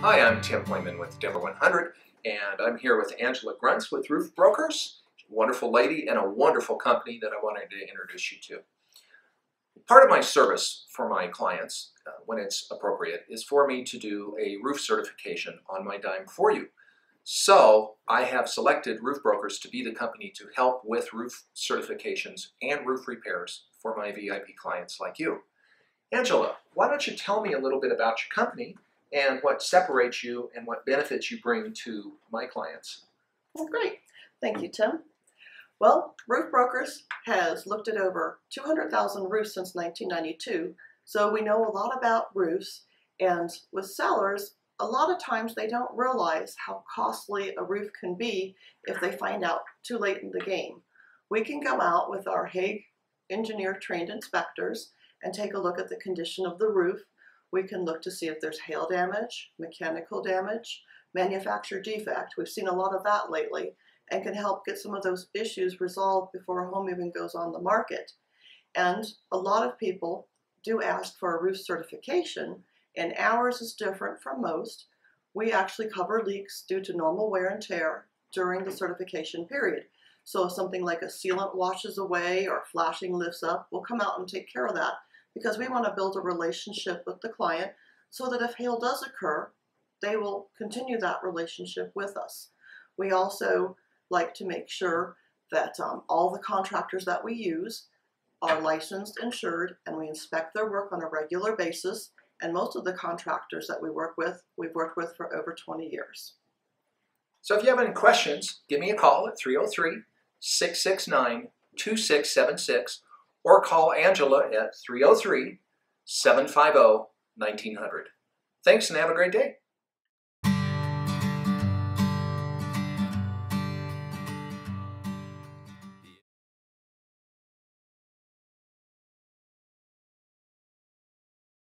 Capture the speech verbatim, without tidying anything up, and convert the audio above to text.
Hi, I'm Tim Hoyman with Denver one hundred, and I'm here with Angela Grunst with Roof Brokers. Wonderful lady and a wonderful company that I wanted to introduce you to. Part of my service for my clients, uh, when it's appropriate, is for me to do a roof certification on my dime for you. So I have selected Roof Brokers to be the company to help with roof certifications and roof repairs for my V I P clients like you. Angela, why don't you tell me a little bit about your company and what separates you and what benefits you bring to my clients? Well, great. Thank you, Tim. Well, Roof Brokers has looked at over two hundred thousand roofs since nineteen ninety-two, so we know a lot about roofs. And with sellers, a lot of times they don't realize how costly a roof can be if they find out too late in the game. We can go out with our Hague engineer-trained inspectors and take a look at the condition of the roof. We can look to see if there's hail damage, mechanical damage, manufacturer defect. We've seen a lot of that lately, and can help get some of those issues resolved before a home even goes on the market. And a lot of people do ask for a roof certification, and ours is different from most. We actually cover leaks due to normal wear and tear during the certification period. So if something like a sealant washes away or flashing lifts up, we'll come out and take care of that, because we want to build a relationship with the client so that if hail does occur, they will continue that relationship with us. We also like to make sure that um, all the contractors that we use are licensed, insured, and we inspect their work on a regular basis. And most of the contractors that we work with, we've worked with for over twenty years. So if you have any questions, give me a call at three oh three, six six nine, two six seven six or call Angela at three oh three, seven five zero, one nine zero zero. Thanks and have a great day.